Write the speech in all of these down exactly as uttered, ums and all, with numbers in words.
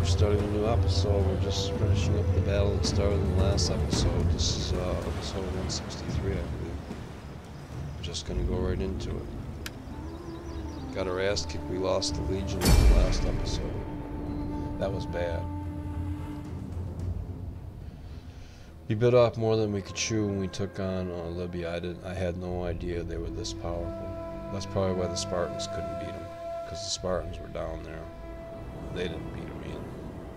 we're starting a new episode. We're just finishing up the battle that started in the last episode. This is uh, episode one sixty-three, I believe. I'm just gonna go right into it. Got our ass kicked. We lost the Legion in the last episode. That was bad. We bit off more than we could chew when we took on uh, Libya. I didn't. I had no idea they were this powerful. That's probably why the Spartans couldn't beat them, because the Spartans were down there. They didn't beat them either.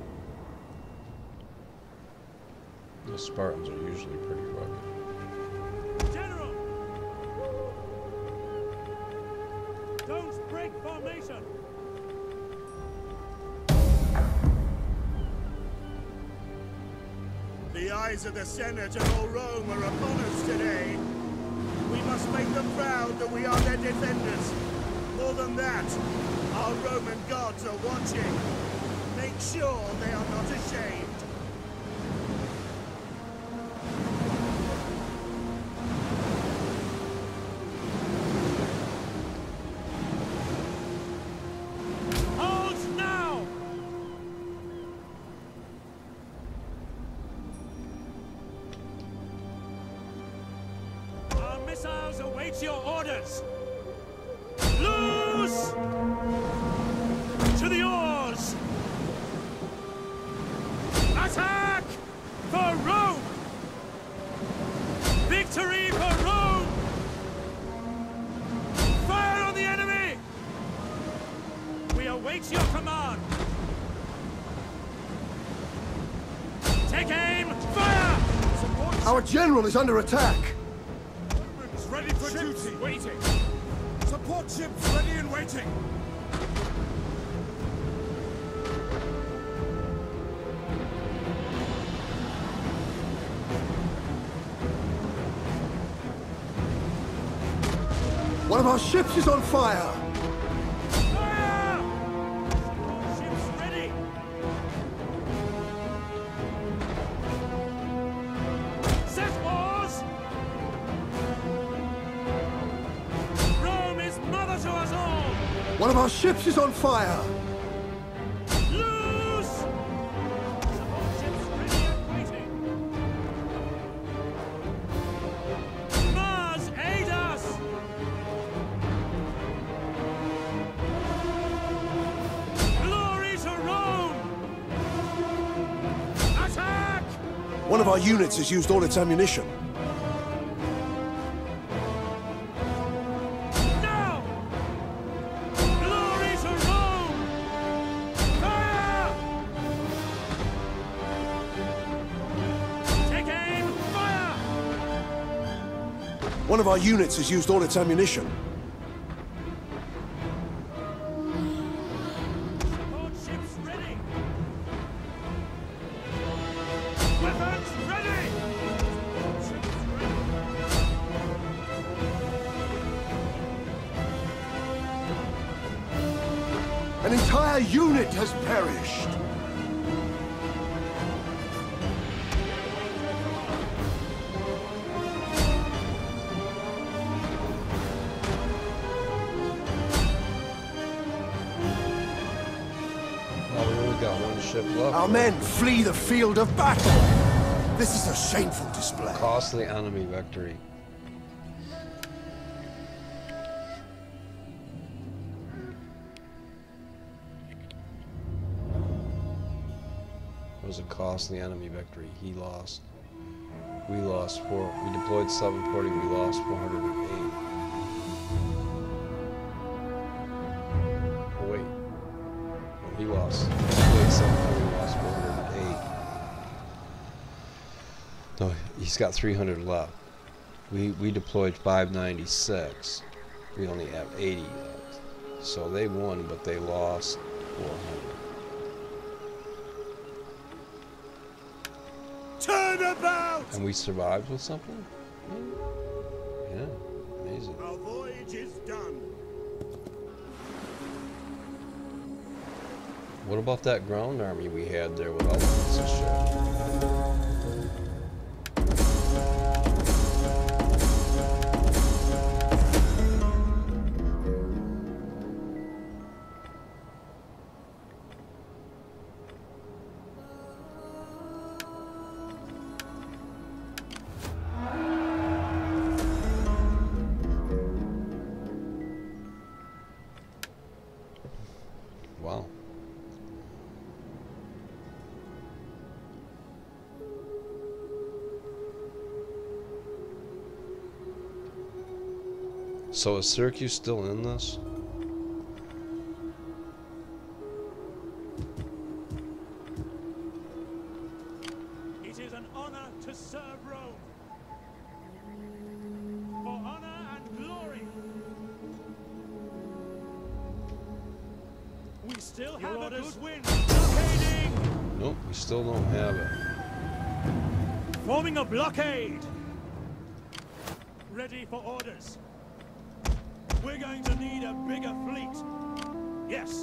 The Spartans are usually pretty rugged. General! Don't break formation! The eyes of the Senate and all Rome are upon us today. We must make them proud that we are their defenders. More than that, our Roman gods are watching. Make sure they are not ashamed. Hold now! Our missiles await your orders! Loose! To the oars! Attack! For Rome! Victory for Rome! Fire on the enemy! We await your command! Take aim! Fire! Support Our general is under attack! ships ready for Ships duty! waiting. Support ships ready and waiting. One of our ships is on fire! Fire! Support ships ready! Set oars! Rome is mother to us all! One of our ships is on fire! Loose! Support ships ready and waiting! Mars, aid us! Glory to Rome! Attack! One of our units has used all its ammunition. Now! Glory to Rome! Fire! Take aim! Fire! One of our units has used all its ammunition. Support ships ready! Weapons ready! Support ships ready! An entire unit has perished! Oh, we only got one ship left. Our men flee the field of battle! This is a shameful display. Costly enemy victory. It was a costly enemy victory. He lost. We lost four. We deployed seven forty. We lost four hundred eight. Oh wait. No, he lost. We deployed seven forty. We lost four hundred eight. No, he's got three hundred left. We we deployed five ninety-six. We only have eighty left. So they won, but they lost four hundred. Turn about! And we survived with something? Yeah, amazing. Our voyage is done. What about that ground army we had there with elephants and shit? So is Syracuse still in this? It is an honor to serve Rome. For honor and glory. We still have a good wind. Blockading! Nope, we still don't have it. Forming a blockade. Ready for orders. We're going to need a bigger fleet. Yes.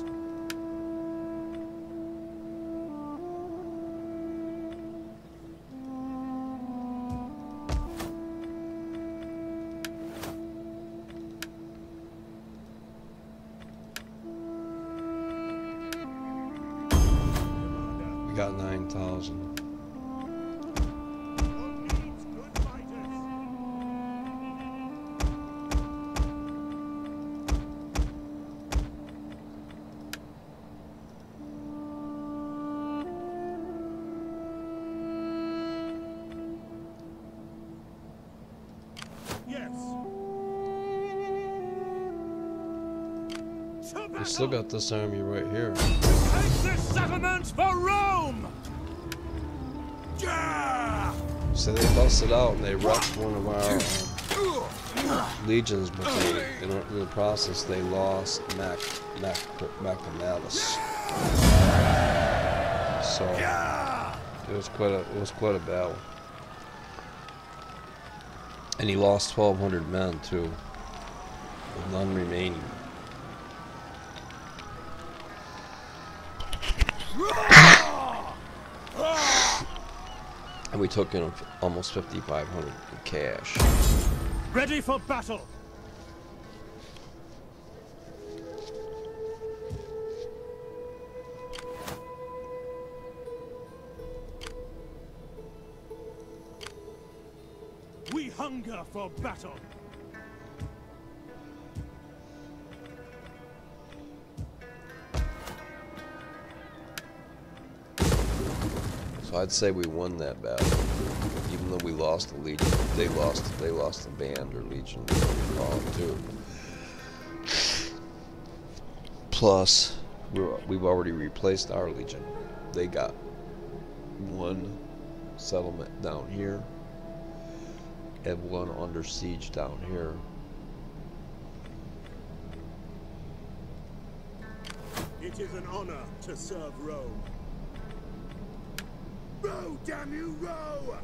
We got nine thousand. We still got this army right here. Take this settlement for Rome! Yeah! So they busted out and they wrecked one of our uh, legions, but they, in, in the process they lost Mac Mac Macanalis. So it was quite a it was quite a battle, and he lost twelve hundred men too, with none remaining. And we took in almost fifty-five hundred in cash. Ready for battle. We hunger for battle. So I'd say we won that battle, even though we lost the legion. They lost. They lost the band or legion, whatever you call it, too. Plus, we're, we've already replaced our legion. They got one settlement down here and one under siege down here. It is an honor to serve Rome. Row, damn you, row!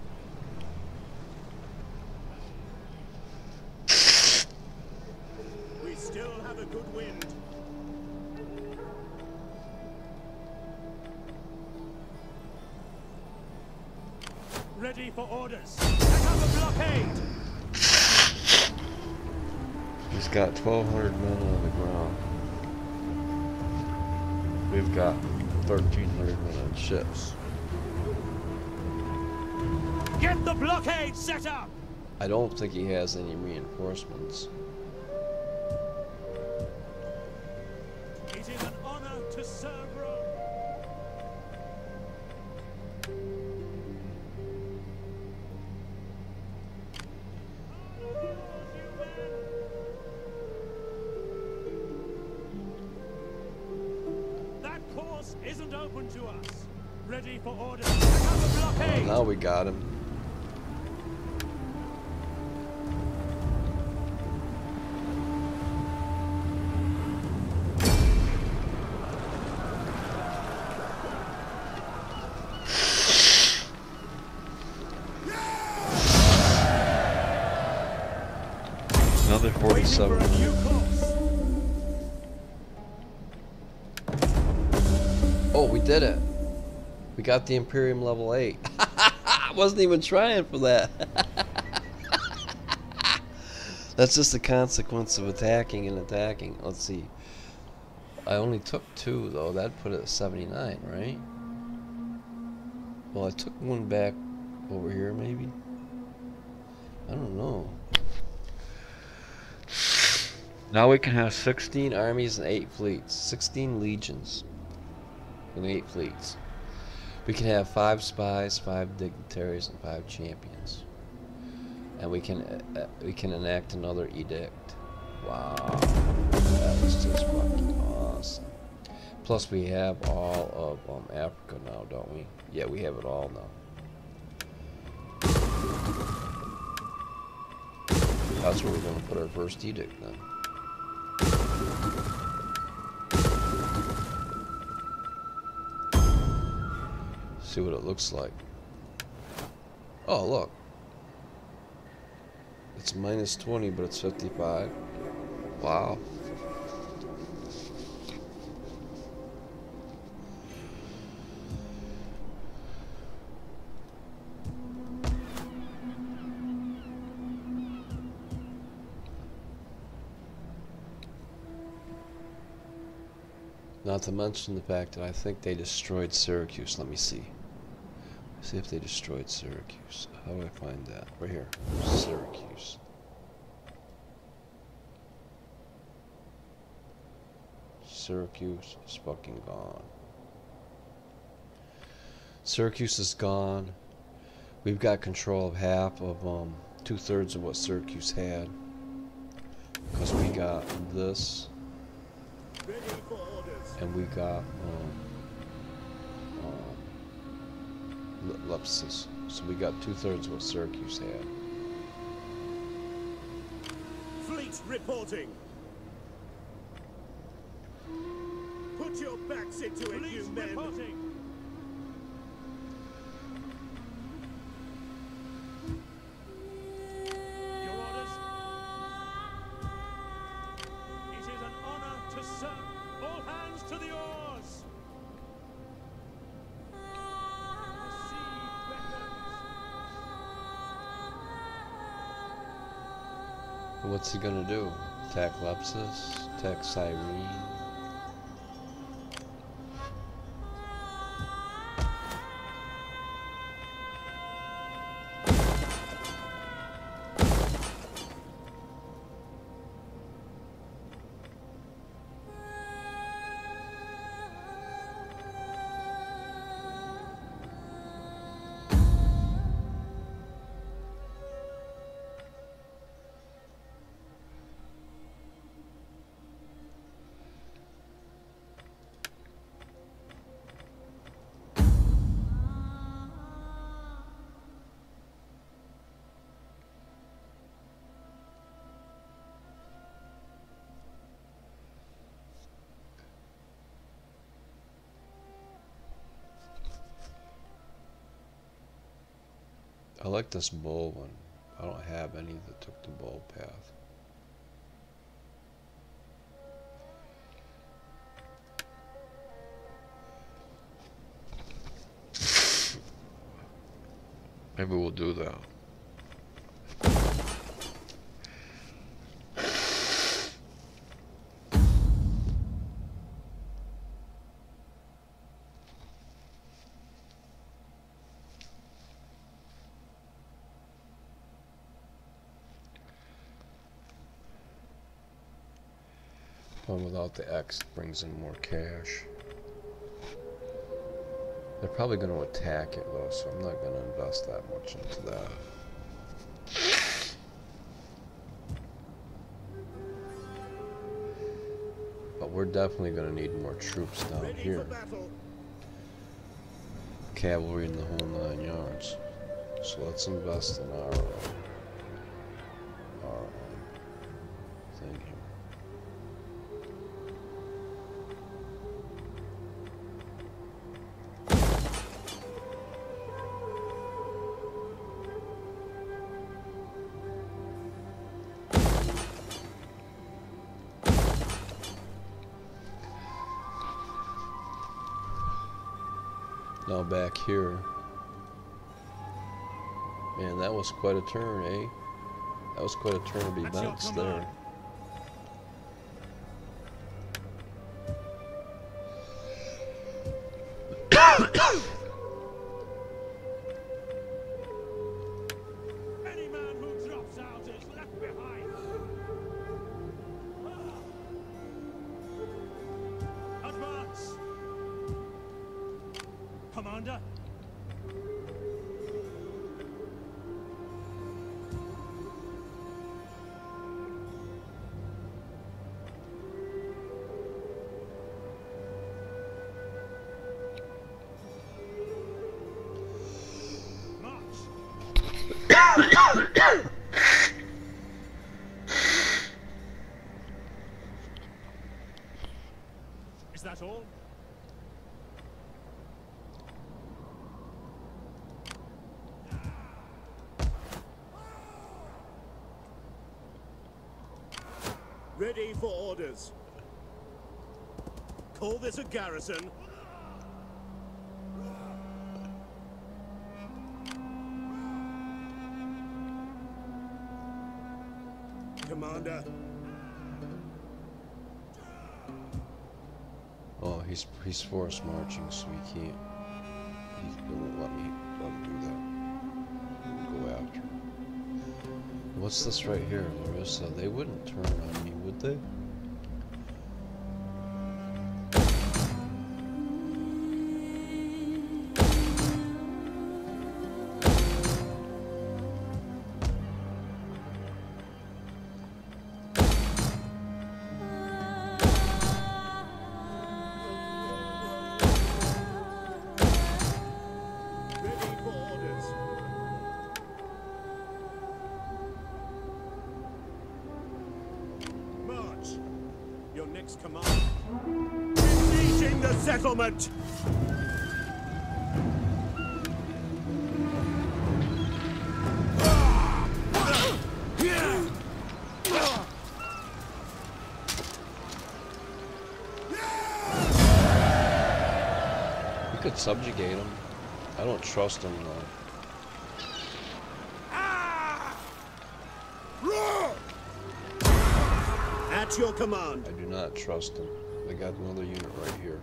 We still have a good wind. Ready for orders. Set up a blockade. He's got twelve hundred men on the ground. We've got thirteen hundred men on ships. Get the blockade set up! I don't think he has any reinforcements. It is an honor to serve Rome. That course isn't open to us. Ready for orders. Set up a blockade! Well, now we got him. Another forty-seven. Waiting for a new course. Oh, we did it. We got the Imperium level eight. I wasn't even trying for that. That's just a consequence of attacking and attacking. Let's see. I only took two, though. That put it at seventy-nine, right? Well, I took one back over here, maybe? I don't know. Now we can have sixteen armies and eight fleets. sixteen legions and eight fleets. We can have five spies, five dignitaries, and five champions. And we can uh, we can enact another edict. Wow, that is just fucking awesome. Plus, we have all of um, Africa now, don't we? Yeah, we have it all now. That's where we're going to put our first edict then. See what it looks like. Oh, look. It's minus twenty, but it's fifty-five. Wow. Not to mention the fact that I think they destroyed Syracuse. Let me see. See if they destroyed Syracuse. How do I find that? Right here. Syracuse. Syracuse is fucking gone. Syracuse is gone. We've got control of half of, um, two-thirds of what Syracuse had. Because we got this. And we got, um, um, Lepsis. So we got two-thirds of what Syracuse had. Fleet reporting. Put your backs into it, Police you men. reporting. Your orders. It is an honor to serve. All hands to the oars. What's he gonna do? Attack Lepsis? Attack Cyrene? I like this bull one. I don't have any that took the bull path. Maybe we'll do that. One without the X brings in more cash. They're probably going to attack it though, so I'm not going to invest that much into that. But we're definitely going to need more troops down Ready here. for battle. Cavalry in the whole nine yards. So let's invest in our, uh, our um, thing here. Now back here, man, that was quite a turn, eh? That was quite a turn of At your events command. there. Any man who drops out is left behind. Advance. Commander. Is that all? Ready for orders. Call this a garrison. Commander. Oh, he's he's forced marching, so he can't. He won't let me let him do that. We'll go after him. What's this right here, Larissa? They wouldn't turn on me, would they? Command. Besieging the settlement! We could subjugate him. I don't trust him though. At your command. I do not trust him. They got another unit right here.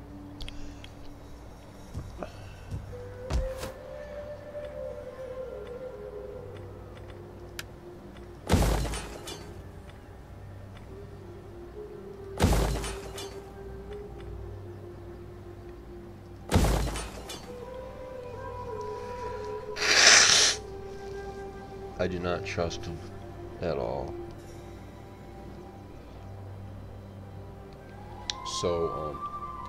I do not trust him at all. So, um,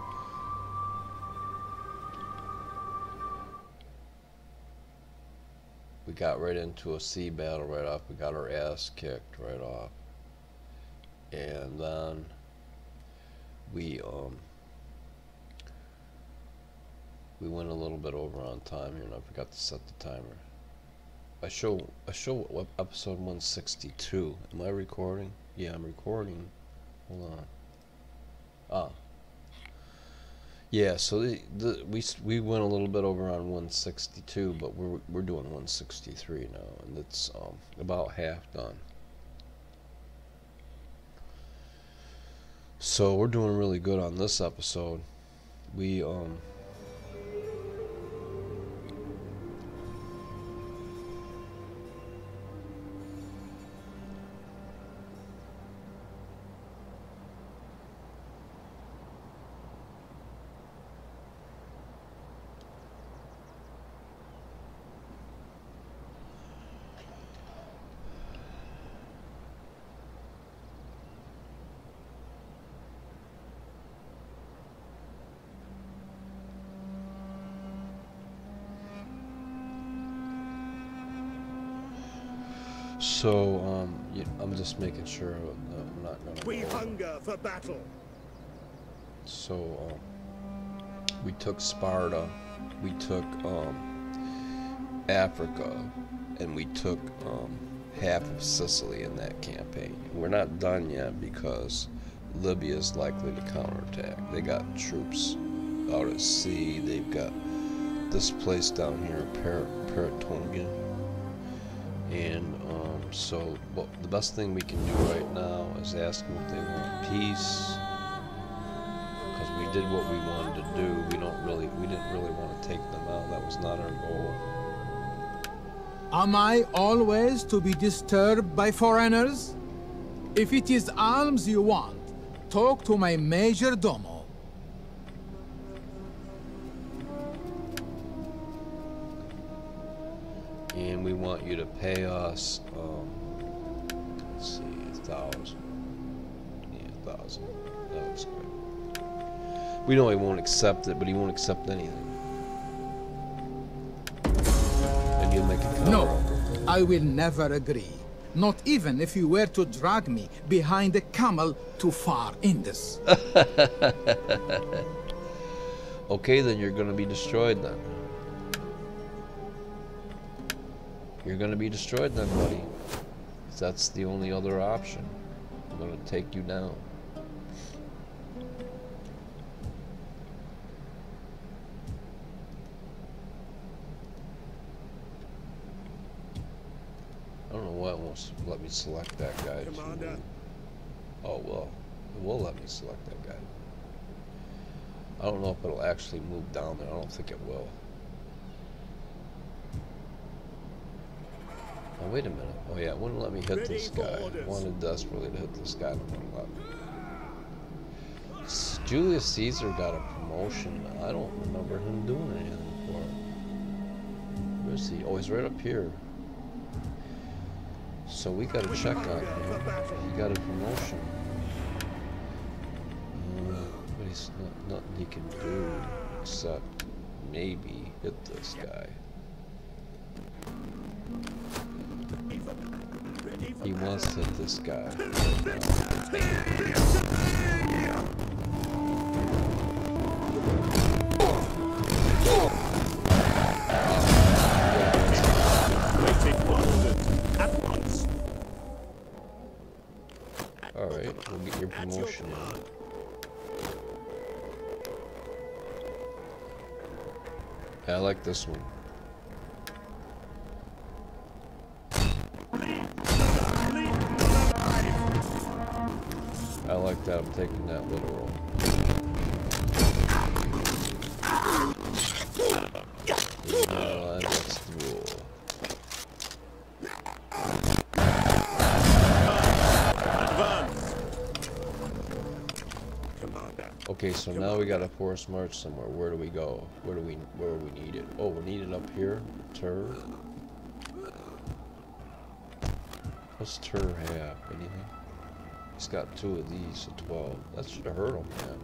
we got right into a sea battle right off. We got our ass kicked right off. And then we, um, we went a little bit over on time here, and I forgot to set the timer. I show, I show episode one sixty-two. Am I recording? Yeah, I'm recording. Hold on. Ah, yeah. So the, the we we went a little bit over on one sixty-two, but we're we're doing one sixty-three now, and it's um, about half done. So we're doing really good on this episode. We um. So, um, yeah, I'm just making sure that I'm not gonna... We hunger for battle. So, um, we took Sparta, we took, um, Africa, and we took, um, half of Sicily in that campaign. We're not done yet because Libya is likely to counterattack. They got troops out at sea. They've got this place down here, Par Paratonia. And um, so well, the best thing we can do right now is ask them if they want peace, because we did what we wanted to do. We don't really, we didn't really want to take them out. That was not our goal. Am I always to be disturbed by foreigners? If it is alms you want, talk to my major domo. And we want you to pay us, um, let's see, a thousand. Yeah, a thousand. That looks good. We know he won't accept it, but he won't accept anything. And you'll make a counter. No, I will never agree. Not even if you were to drag me behind a camel to Far Indus. Okay, then you're gonna be destroyed then. You're gonna be destroyed then, buddy. That's the only other option. I'm gonna take you down. I don't know why it won't let me select that guy. Commander. Oh well, it will let me select that guy. I don't know if it'll actually move down there. I don't think it will. Oh, wait a minute. Oh yeah, it wouldn't let me hit Ready this for guy. I orders. wanted desperately to hit this guy. It wouldn't let me. S- Julius Caesar got a promotion. I don't remember him doing anything for it. Where is he? Oh, he's right up here. So we gotta check on him. He got a promotion. Uh, but he's not, nothing he can do except maybe hit this guy. He wants to hit this guy. Alright, we'll get your promotion in. Yeah, I like this one. I like that. I'm taking that literal. Uh, that's the rule. Okay, so now we got a forced march somewhere. Where do we go? Where do we where we need it? Oh, we need it up here. Tur. What's Tur have? Anything? He's got two of these, so twelve. That should have hurt him, man.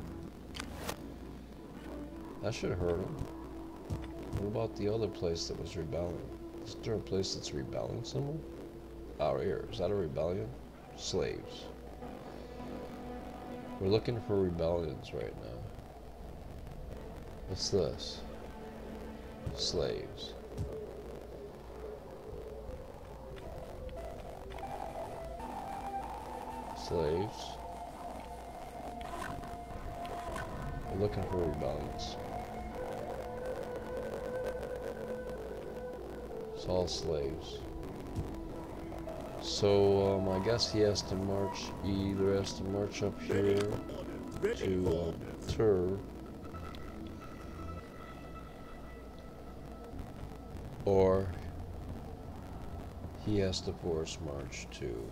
That should have hurt him. What about the other place that was rebelling? Is there a place that's rebelling somewhere? Oh, right here. Is that a rebellion? Slaves. We're looking for rebellions right now. What's this? Slaves. Slaves. We're looking for rebellions. It's all slaves. So, um, I guess he has to march, he either has to march up here to uh, Tur, or he has to force march to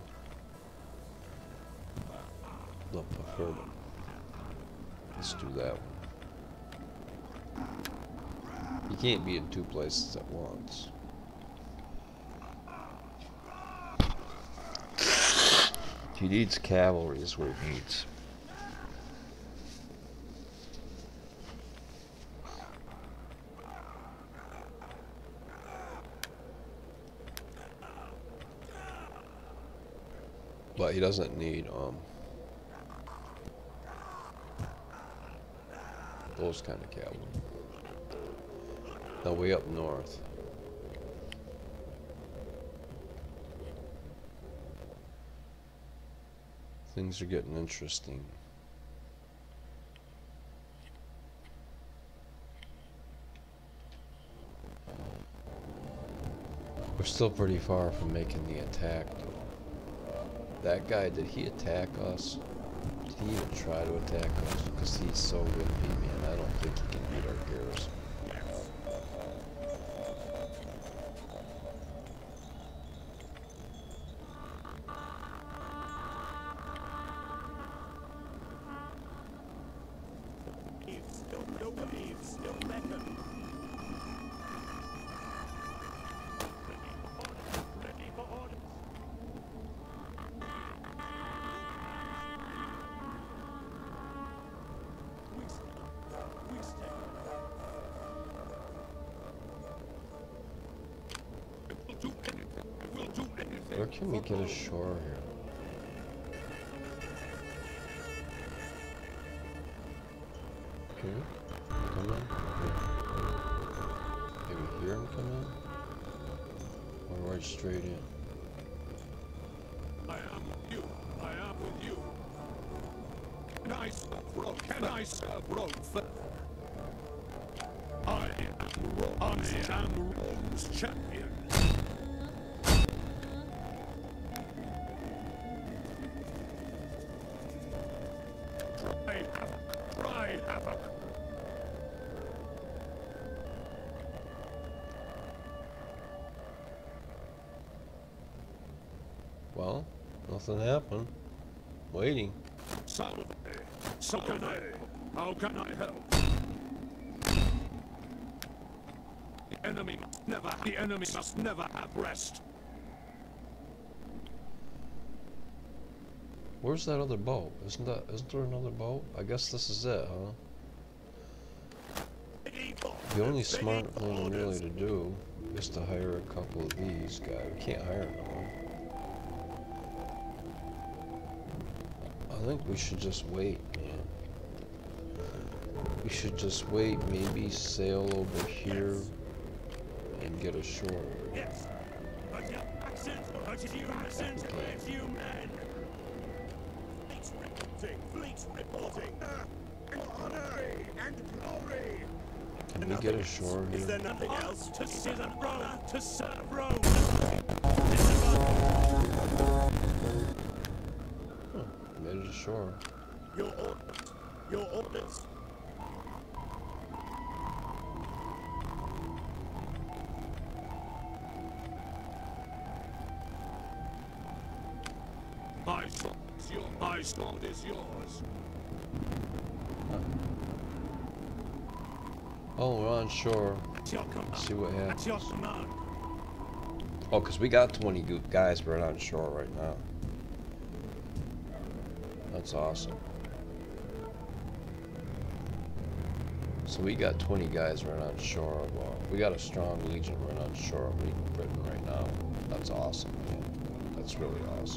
Lepafurdum. Let's do that one. You can't be in two places at once. He needs cavalry is what he needs. But he doesn't need um those kind of cavalry. Now way up north. Things are getting interesting. We're still pretty far from making the attack though. That guy, did he attack us? Did he even try to attack us? Because he's so wimpy, man. I don't think he can beat our garrison. Can we get ashore here? Here? Come on. Maybe here and come in? Or right straight in? I am with you. I am with you. Can I serve Rome? Can I serve Rome further? I am Rome. I am Rome's champion. Try havoc. Try havoc. Well, nothing happened. Waiting. Salve. So can I. How can I help? The enemy must never. The enemy must never have rest. Where's that other boat? Isn't that? Isn't there another boat? I guess this is it, huh? The only smart thing really to do is to hire a couple of these guys. We can't hire no one. I think we should just wait, man. We should just wait, maybe sail over here and get ashore. Yes. But your accent, but your accent, but you men. Fleet reporting, fleet reporting. Honor and glory. Can we get ashore Is here? there nothing else? To serve Rome, to serve Rome. Made it ashore. Your orders. Your orders. My sword is yours. My sword is yours. Oh, we're on shore. At your command. Let's see what At your happens. command. Oh, because we got twenty gu- guys right on shore right now. That's awesome. So we got twenty guys right on shore. Well, we got a strong legion right on shore of Britain right now. That's awesome, man. That's really awesome.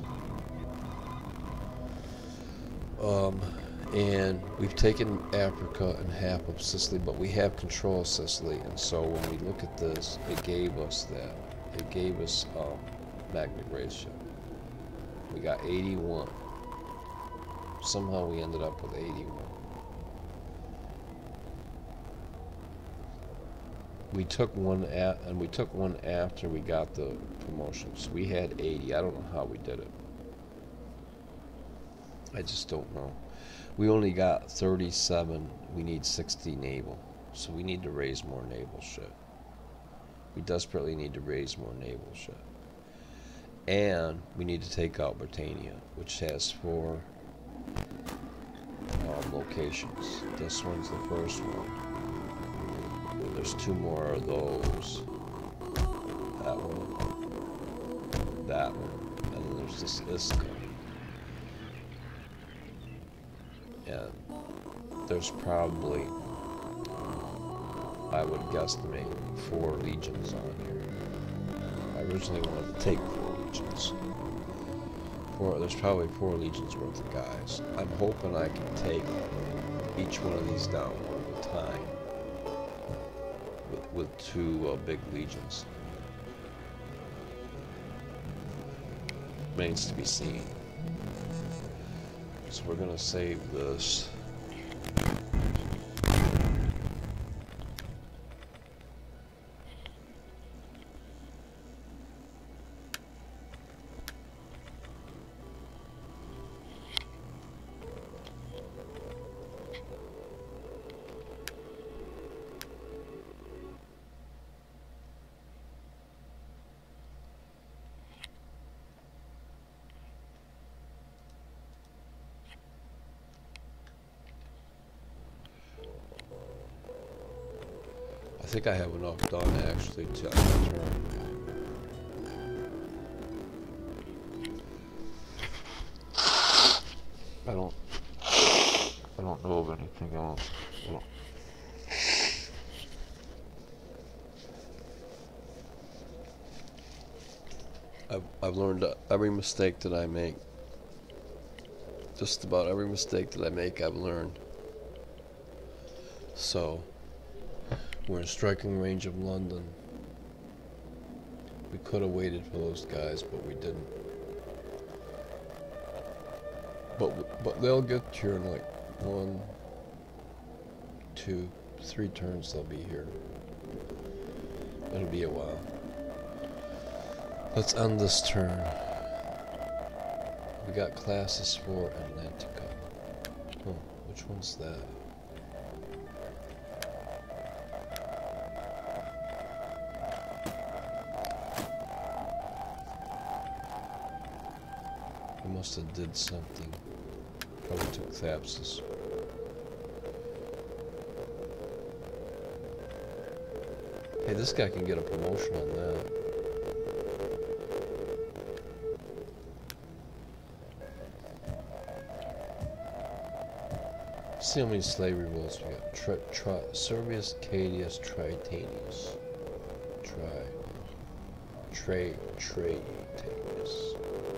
Um, and we've taken Africa and half of Sicily, but we have control of Sicily. And so when we look at this, it gave us that. It gave us um, Magna Graecia. We got eighty-one. Somehow we ended up with eighty-one. We took one at, and we took one after we got the promotions. We had eighty. I don't know how we did it. I just don't know. We only got thirty-seven. We need sixty naval. So we need to raise more naval shit. We desperately need to raise more naval shit. And we need to take out Britannia, which has four um, locations. This one's the first one. There's two more of those. That one. That one. And then there's this Isca. And there's probably, I would guesstimate, four legions on here. I originally wanted to take four legions. Four, there's probably four legions worth of guys. I'm hoping I can take each one of these down one at a time with, with two uh, big legions. Remains to be seen. So we're gonna save this. I think I have enough done actually to turn. I don't. I don't know of anything else. Well, I've, I've learned every mistake that I make. Just about every mistake that I make, I've learned. So, we're in striking range of London. We could have waited for those guys, but we didn't. But but they'll get here in like one, two, three turns. They'll be here. It'll be a while. Let's end this turn. We got classes for Atlantica. Oh, which one's that? We must have did something. Probably took Thapsus. Hey, this guy can get a promotion on that. See how many slave revolts we got. Tri, tri, Servius Cadius Tritanius. Tri. Tra, Tritanius.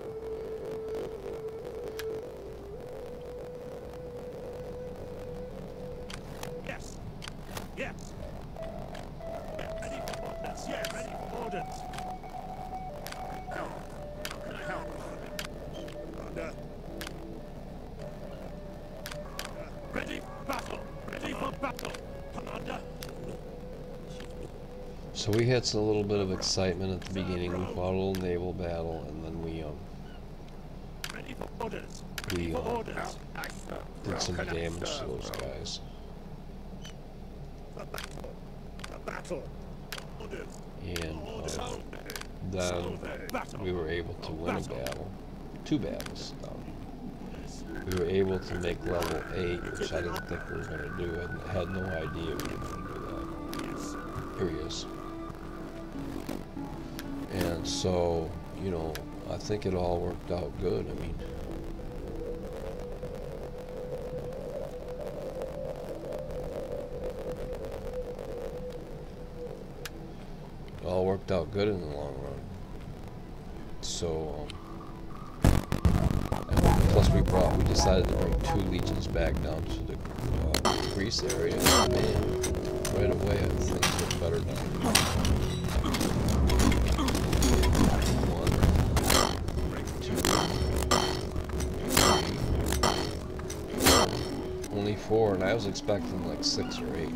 Yes. Yes. Ready for orders. Yes. Ready for orders. How can I help? Commander. Ready for battle. Ready for battle. Commander. So we had a little bit of excitement at the beginning. We fought a little naval battle, and then we um Ready for orders. we Ready for um, orders. did some damage to those guys. For battle. For battle. Orders. And uh, So then battle. we were able to win a battle. Two battles. Um, we were able to make level eight, which I didn't think we were going to do. I had no idea we were going to do that. Here he is. And so, you know, I think it all worked out good. I mean, it all worked out good in the long run. So, um, plus we brought, we decided to bring two legions back down to the uh, Greece area. Man, right away, I think things better now. One, two, three, only four, and I was expecting like six or eight.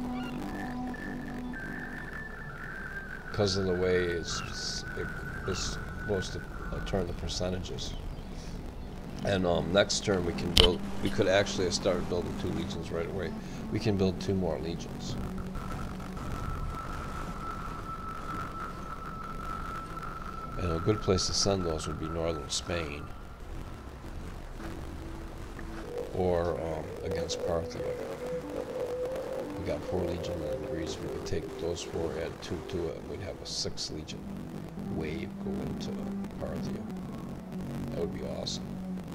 Because of the way it's, it, it's supposed to uh, turn the percentages. And um, next turn we can build, we could actually have started building two legions right away. We can build two more legions. And a good place to send those would be northern Spain. Or um, against Parthia. We got four legions in Greece. We could take those four, add two to it, and we'd have a six legion wave go into Parthia. That would be awesome.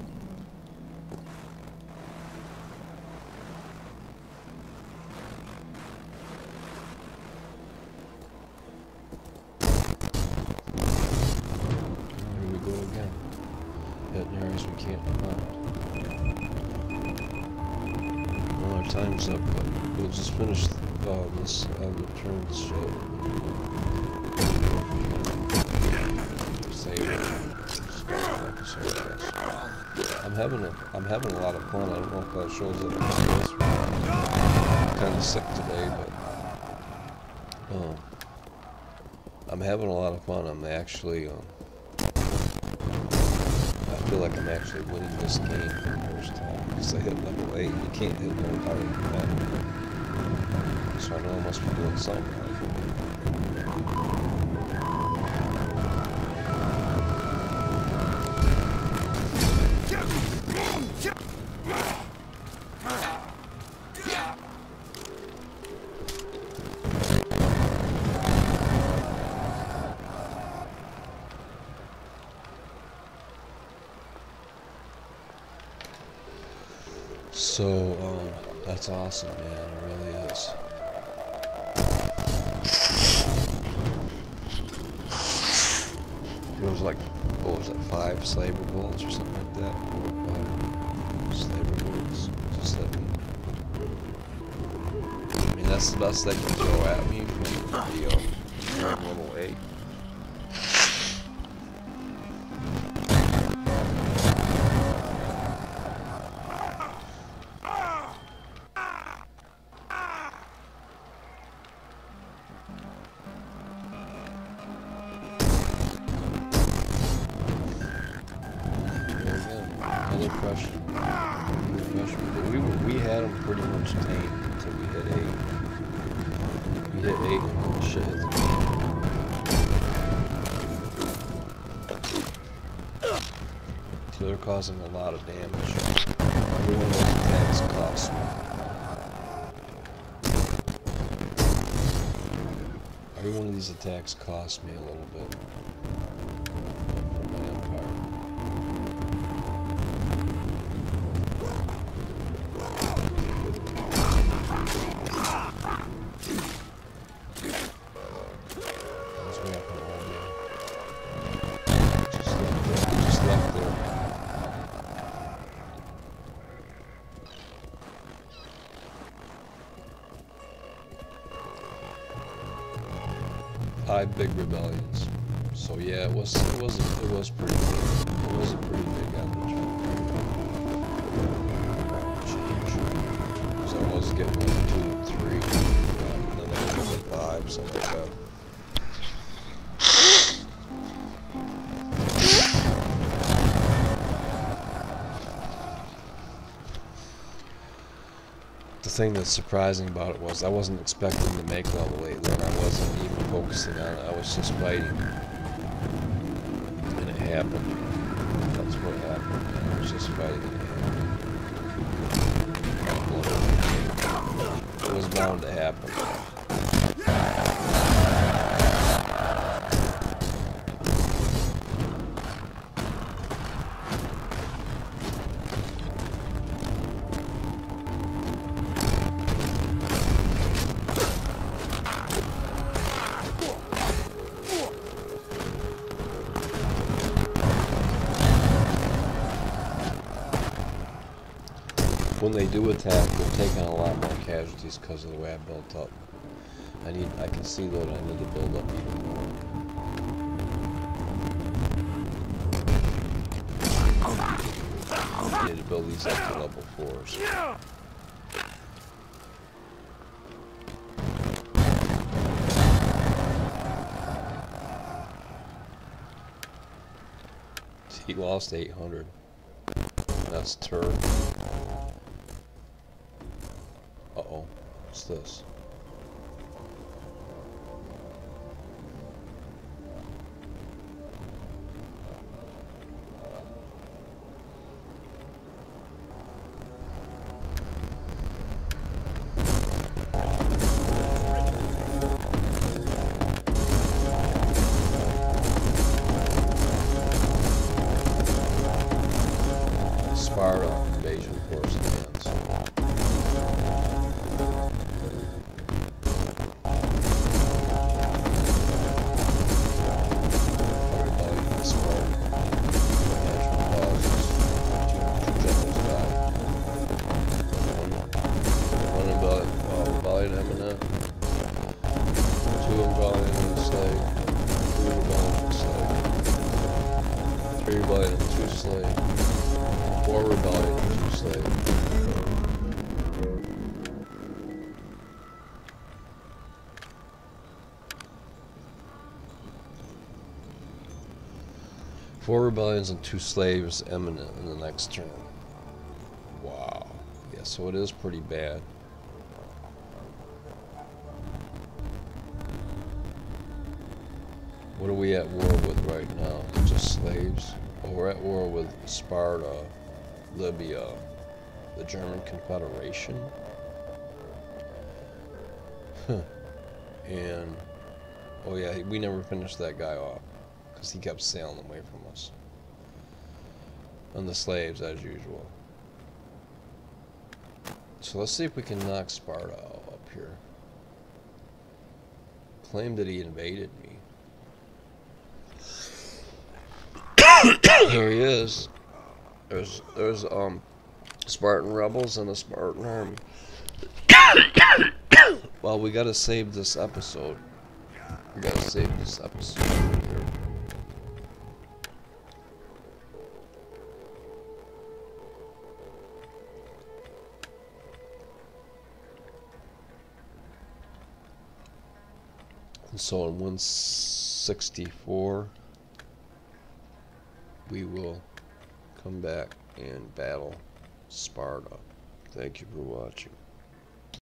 Here we go again. Hitting areas we can't find. Well, our time's up, but we'll just finish uh, this on the turn show. Save it. Start the episode, yes. I'm having a I'm having a lot of fun. I don't know if that shows up in the voice. I'm kind of sick today, but um, I'm having a lot of fun. I'm actually um, I feel like I'm actually winning this game for the first time because I hit level eight. You can't hit no higher than that. So I know I must be doing something right. So, um, that's awesome, man. It really is. there was like, what was it, five slaver bullets or something like that? Five slaver bullets. Just let me. I mean, that's the best they can throw at me from the uh, level eight. We, we had them pretty much tamed until we hit eight. We hit eight and the shit hit the fan. So they're causing a lot of damage. Every one of those attacks costs me. Every one of these attacks costs me a little bit. For my empire. Five big rebellions. So yeah, it was it was it was pretty big. It was a pretty big damage. Change. So I was getting like two, three, and then I was like five, something like that. The thing that's surprising about it was I wasn't expecting to make level eight then. I wasn't even focusing on it. I was just fighting. And it happened. That's what happened. I was just fighting and it happened. It was bound to happen. When they do attack, they're taking a lot more casualties because of the way I built up. I need, I can see that I need to build up even more. I need to build these up to level fours. He lost eight hundred. That's turd. Uh-oh. What's this? Sparta invasion force against. Four rebellion, two slave. Four rebellions and two slaves imminent in the next turn. Wow. Yeah, so it is pretty bad. What are we at war with right now? Just slaves? Well, we're at war with Sparta, Libya, the German Confederation, huh. And, oh yeah, we never finished that guy off, because he kept sailing away from us. And the slaves, as usual. So let's see if we can knock Sparta out up here. Claimed that he invaded me. There he is. There's there's um Spartan rebels and a Spartan army. Well, we gotta save this episode. We gotta save this episode here. And so in one sixty-four, we will come back and battle Sparta. Thank you for watching.